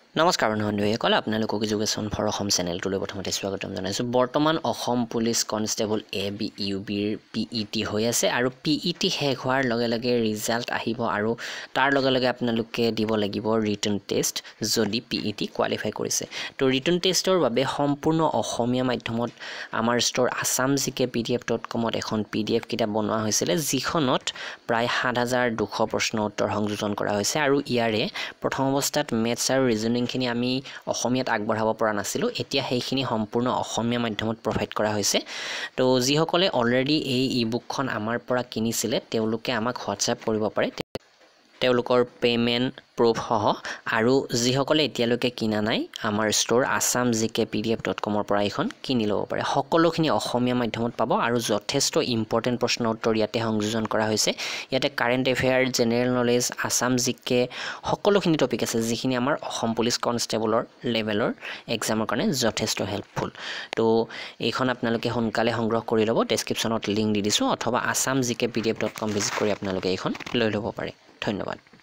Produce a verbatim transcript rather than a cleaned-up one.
নমস্কাৰ বন্ধুসকল আপোনালোকক এডুকেশ্যন ফৰ অসম চেনেলটোলৈ প্ৰথমতে স্বাগতম জনাইছো বৰ্তমান Assam police constable A B U বিৰ পি ই টি হৈ আছে আৰু পি ই টি শেষ হোৱাৰ লগে লগে ৰিজাল্ট আহিব আৰু তাৰ লগে লগে আপোনালোকে দিব লাগিব ৰিটেন টেষ্ট যদি পি ই টি কোৱালিফাই কৰিছে তো ৰিটেন টেষ্টৰ বাবে সম্পূৰ্ণ অসমীয়া মাধ্যমত আমাৰ store Assam G K P D F dot com ত এখন পি ডি এফ কিতাপ বনোৱা হৈছিল যিখনত প্ৰায় সাত হাজাৰ দুশ প্ৰশ্ন উত্তৰ সংযোজন কৰা হৈছে আৰু ইয়াৰে প্ৰথম অৱস্থাত মেথছ আৰু ৰিজনিং খিনি আমি অসমীয়াত আগবঢ়াব পৰা নাছিলো এতিয়া সেইখিনি সম্পূৰ্ণ অসমীয়া মাধ্যমত প্ৰভাইড কৰা হৈছে তো যিসকলে অলৰেডি এই ই-বুকখন আমাৰ পৰা কিনিছিলে তেওঁলোকে আমাক হোৱাটছআপ কৰিব পাৰে তেওঁলোকৰ পেমেন্ট প্ৰুফ সহ আৰু যিসকলে এতিয়ালৈকে কিনা নাই আমাৰ store Assam G K P D F dot com ৰ পৰা এখন কিনি ল'ব পাৰে সকলোখিনি অসমীয়া মাধ্যমত পাব আৰু যথেষ্ট ইম্পৰ্টেন্ট প্ৰশ্ন উত্তৰ ইয়াতে সংযোজন কৰা হৈছে ইয়াতে current affairs general knowledge Assam G K সকলোখিনি টপিক আছে যিখিনি আমাৰ অসম পুলিচ কনষ্টেবলৰ লেভেলৰ এক্সামৰ কাৰণে যথেষ্ট হেল্পফুল তো এইখন আপোনালোকে সোনকালে সংগ্ৰহ কৰি ল'ব ডেসক্ৰিপচনত লিংক দি দিছো অথবা assam g k p d f dot com visit কৰি আপোনালোকে এইখন লৈ ল'ব পাৰে ধন্যবাদ